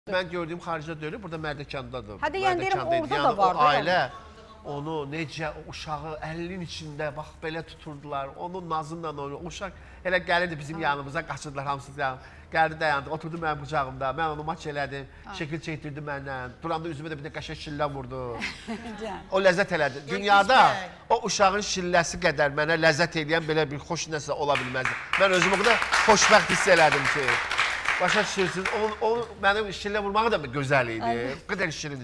Mən gördüyüm xaricdə deyil, burada Mərdəkandadır. Hadi yəni deyirəm, orada da O var. ailə onu necə, o uşağı əlinin içində bax belə tuturdular, onun nazınla onu, o uşaq elə gəlirdi bizim yanımıza, qaçırdılar hamısı gəldi dayandı, oturdu mənim qucağımda, mən onu maç elədim, şəkil çəkdirdi məndən, duranda üzümə də bir də qəşəng şillə vurdu. O ləzzət elədi. Dünyada o uşağın şilləsi qədər mənə ləzzət eləyən belə bir xoş nəsə ola bilməzdi. Mən özümü o qədər xoşbəxt hiss elədim ki, başa düşürsünüz, onun mənim şillə vurmağı da gözəl idi, o qədər şirin.